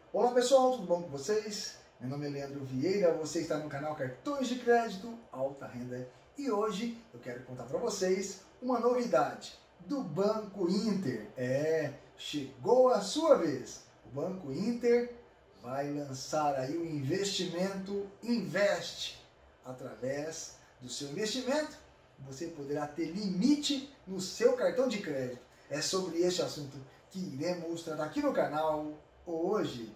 Olá pessoal, tudo bom com vocês? Meu nome é Leandro Vieira, você está no canal Cartões de Crédito Alta Renda e hoje eu quero contar para vocês uma novidade do Banco Inter. Chegou a sua vez! O Banco Inter vai lançar aí o investimento Invest. Através do seu investimento, você poderá ter limite no seu cartão de crédito. É sobre este assunto que iremos tratar aqui no canal hoje.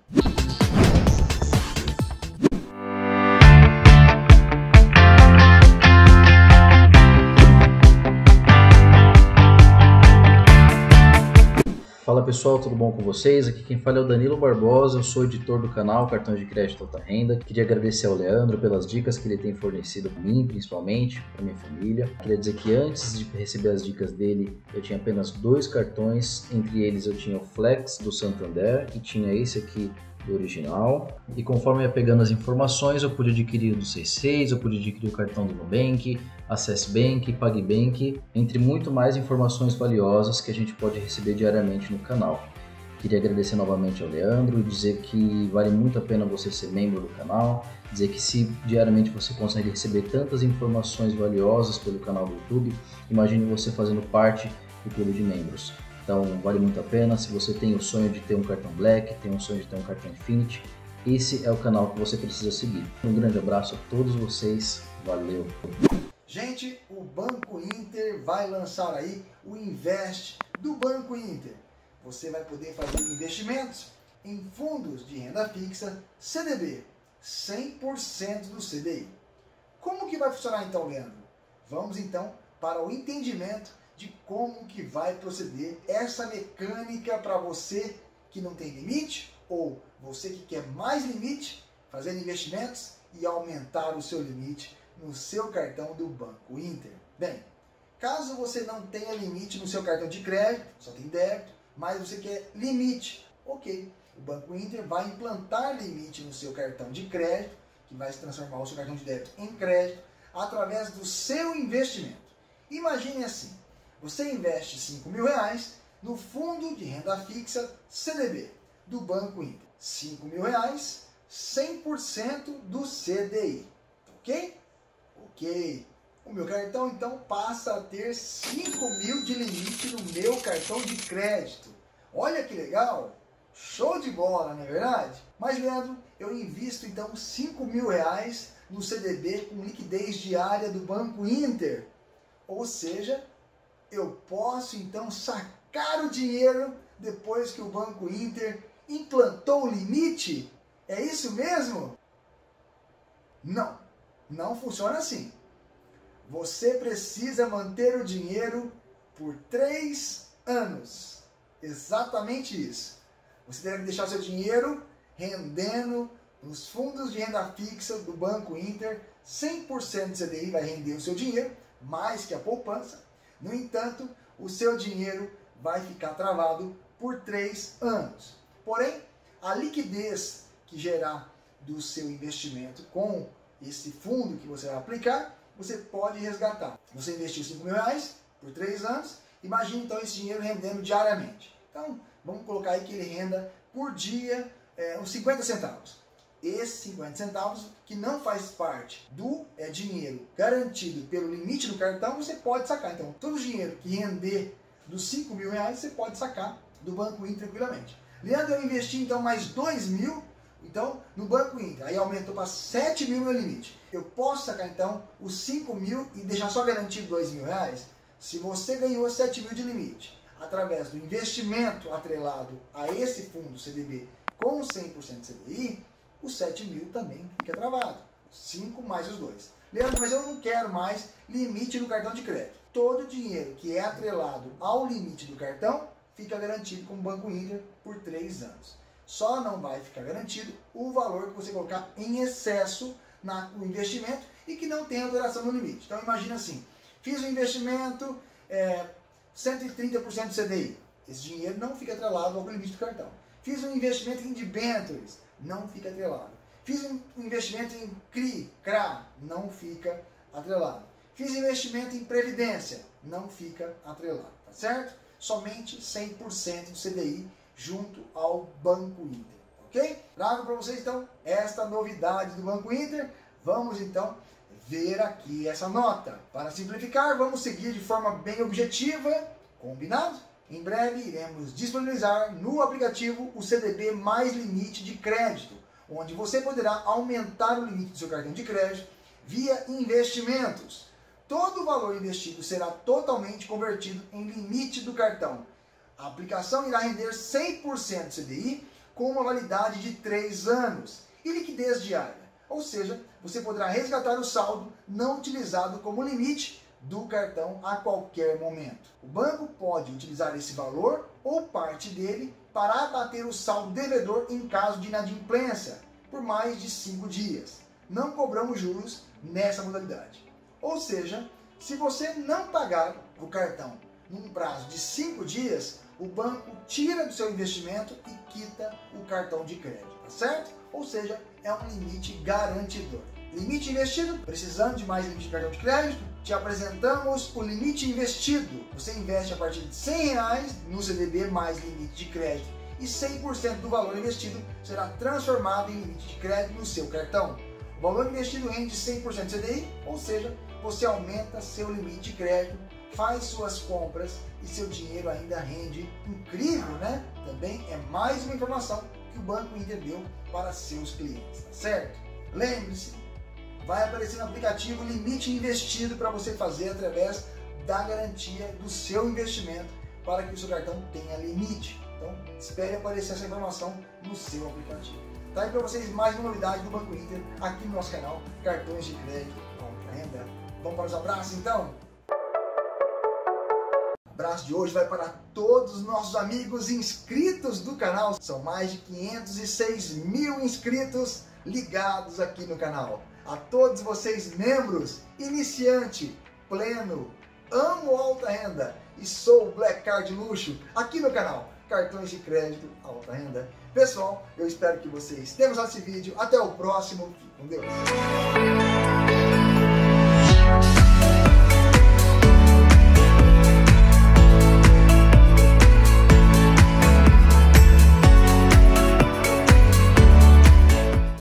Fala pessoal, tudo bom com vocês? Aqui quem fala é o Danilo Barbosa, eu sou editor do canal Cartões de Crédito Alta Renda. Queria agradecer ao Leandro pelas dicas que ele tem fornecido para mim, principalmente, para minha família. Queria dizer que antes de receber as dicas dele, eu tinha apenas 2 cartões, entre eles eu tinha o Flex do Santander e tinha esse aqui do original. E conforme eu ia pegando as informações, eu pude adquirir o do C6, eu pude adquirir o cartão do Nubank, Access Bank, PagBank, entre muito mais informações valiosas que a gente pode receber diariamente no canal. Queria agradecer novamente ao Leandro e dizer que vale muito a pena você ser membro do canal, dizer que se diariamente você consegue receber tantas informações valiosas pelo canal do YouTube, imagine você fazendo parte do clube de membros. Então vale muito a pena. Se você tem o sonho de ter um cartão Black, tem o sonho de ter um cartão Infinity, esse é o canal que você precisa seguir. Um grande abraço a todos vocês, valeu! Gente, o Banco Inter vai lançar aí o Invest do Banco Inter. Você vai poder fazer investimentos em fundos de renda fixa CDB, 100% do CDI. Como que vai funcionar então, Leandro? Vamos então para o entendimento de como que vai proceder essa mecânica para você que não tem limite ou você que quer mais limite, fazer investimentos e aumentar o seu limite no seu cartão do Banco Inter. Bem, caso você não tenha limite no seu cartão de crédito, só tem débito, mas você quer limite, ok. O Banco Inter vai implantar limite no seu cartão de crédito, que vai se transformar o seu cartão de débito em crédito, através do seu investimento. Imagine assim, você investe R$5.000 no fundo de renda fixa CDB do Banco Inter. R$5.000, 100% do CDI, ok? Ok. O meu cartão então passa a ter 5.000 de limite no meu cartão de crédito. Olha que legal! Show de bola, não é verdade? Mas Leandro, eu invisto então R$5.000 no CDB com liquidez diária do Banco Inter. Ou seja, eu posso então sacar o dinheiro depois que o Banco Inter implantou o limite? É isso mesmo? Não, não funciona assim. Você precisa manter o dinheiro por 3 anos. Exatamente isso. Você deve deixar seu dinheiro rendendo nos fundos de renda fixa do Banco Inter. 100% do CDI vai render o seu dinheiro, mais que a poupança. No entanto, o seu dinheiro vai ficar travado por 3 anos. Porém, a liquidez que gerar do seu investimento com esse fundo que você vai aplicar, você pode resgatar. Você investiu R$5.000 por 3 anos, imagine então esse dinheiro rendendo diariamente. Então, vamos colocar aí que ele renda por dia uns 50 centavos. Esses 50 centavos que não faz parte do dinheiro garantido pelo limite do cartão, você pode sacar. Então, todo o dinheiro que render dos R$5.000, você pode sacar do Banco Inter tranquilamente. Leandro, eu investi então mais 2.000 então, no Banco Inter. Aí aumentou para 7.000 meu limite. Eu posso sacar então os 5.000 e deixar só garantido R$2.000? Se você ganhou 7.000 de limite através do investimento atrelado a esse fundo CDB com 100% CDI, os 7.000 também fica travado. 5 mais os 2. Leandro, mas eu não quero mais limite no cartão de crédito. Todo dinheiro que é atrelado ao limite do cartão fica garantido com o Banco Inter por 3 anos. Só não vai ficar garantido o valor que você colocar em excesso no investimento e que não tenha duração no limite. Então imagina assim, fiz um investimento 130% do CDI. Esse dinheiro não fica atrelado ao limite do cartão. Fiz um investimento em debêntures, não fica atrelado. Fiz um investimento em CRI, CRA, não fica atrelado. Fiz investimento em previdência, não fica atrelado, tá certo? Somente 100% do CDI junto ao Banco Inter, ok? Trago para vocês então esta novidade do Banco Inter. Vamos então ver aqui essa nota. Para simplificar, vamos seguir de forma bem objetiva, combinado? Em breve iremos disponibilizar no aplicativo o CDB mais limite de crédito, onde você poderá aumentar o limite do seu cartão de crédito via investimentos. Todo o valor investido será totalmente convertido em limite do cartão. A aplicação irá render 100% CDI com uma validade de 3 anos e liquidez diária. Ou seja, você poderá resgatar o saldo não utilizado como limite do cartão a qualquer momento. O banco pode utilizar esse valor ou parte dele para abater o saldo devedor em caso de inadimplência por mais de 5 dias. Não cobramos juros nessa modalidade. Ou seja, se você não pagar o cartão num prazo de 5 dias, o banco tira do seu investimento e quita o cartão de crédito, tá certo? Ou seja, é um limite garantidor. Limite investido, precisando de mais limite de cartão de crédito, te apresentamos o limite investido. Você investe a partir de R$100 no CDB mais limite de crédito e 100% do valor investido será transformado em limite de crédito no seu cartão. O valor investido rende 100% CDI, ou seja, você aumenta seu limite de crédito, faz suas compras e seu dinheiro ainda rende. Incrível, né? Também é mais uma informação que o Banco Inter deu para seus clientes, tá certo? Lembre-se, vai aparecer no aplicativo o limite investido para você fazer através da garantia do seu investimento para que o seu cartão tenha limite. Então, espere aparecer essa informação no seu aplicativo. Tá aí para vocês mais uma novidade do Banco Inter aqui no nosso canal Cartões de Crédito Alta Renda. Vamos para os abraços então? O abraço de hoje vai para todos os nossos amigos inscritos do canal. São mais de 506 mil inscritos ligados aqui no canal. A todos vocês membros, iniciante, pleno, amo alta renda e sou Black Card Luxo aqui no canal Cartões de Crédito Alta Renda. Pessoal, eu espero que vocês tenham gostado desse vídeo. Até o próximo. Fique com Deus.